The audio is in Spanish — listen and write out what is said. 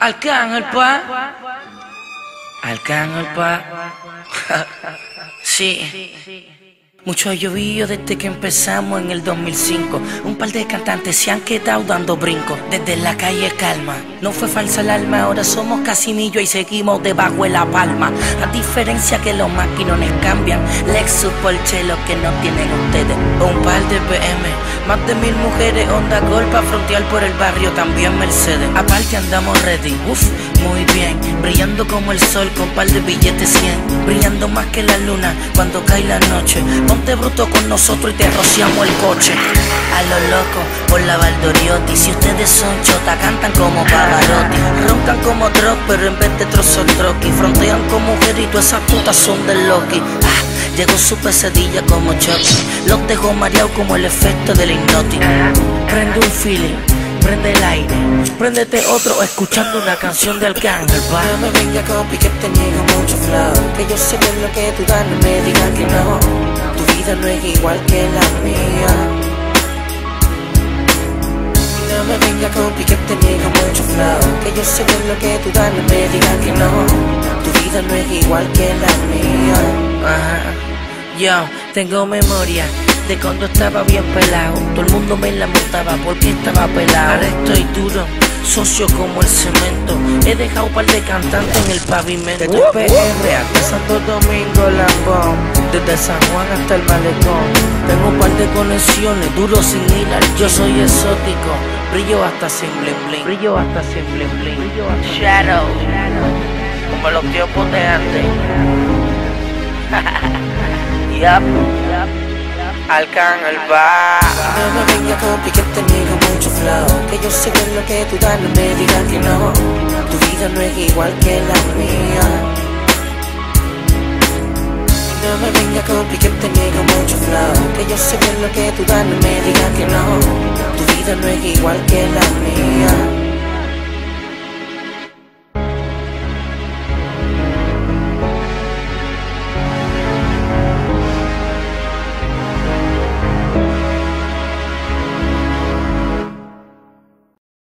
Arcángel, pa. Arcángel, pa. Sí. Mucho ha llovido desde que empezamos en el 2005. Un par de cantantes se han quedado dando brincos. Desde la calle calma, no fue falsa alarma. Ahora somos Casimillo y seguimos debajo de la palma. A diferencia que los maquinones cambian, Lexus, Porsche, lo que no tienen ustedes. Un par de BM, más de 1000 mujeres, Honda Gol pa' frontear por el barrio, también Mercedes. Aparte andamos ready, muy bien. Brillando como el sol con par de billetes 100. Brillando más que la luna cuando cae la noche. Ponte bruto con nosotros y te rociamos el coche. A lo loco por la Valdoriotti. Si ustedes son chota, cantan como Pavarotti. Roncan como Drog, pero en vez de trozos troqui. Frontean con mujer y todas esas putas son del Loki. Llegó su pesadilla como Chucky. Los dejó mareados como el efecto del hipnotic. Prende un feeling, prende el aire. Préndete otro escuchando una canción de Arcángel, pa. No me venga copy que te niego mucho flow. Que yo sé bien lo que tú das, no me digas que no. Tu vida no es igual que la mía. No me venga copy que te niego mucho flow. Que yo sé bien lo que tú das, no me digas que no. Tu vida no es igual que la mía. Yo tengo memoria de cuando estaba bien pelado. Todo el mundo me lamentaba porque estaba pelado. Ahora estoy duro, socio como el cemento. He dejado un par de cantantes en el pavimento. Desde PR hasta Santo Domingo, Lambón. Desde San Juan hasta el Malecón. Tengo un par de conexiones, duro sin hilar. Yo soy exótico, brillo hasta sin bling bling. Brillo hasta sin bling bling. Shadow, como los tiempos de antes. Arcángel, va. No me venga copy que te niego mucho flow. Que yo sé bien lo que tú das, no me digas que no. Tu vida no es igual que la mía. No me venga copy que te niego mucho flow. Que yo sé bien lo que tú das, no me digas que no. Tu vida no es igual que la mía.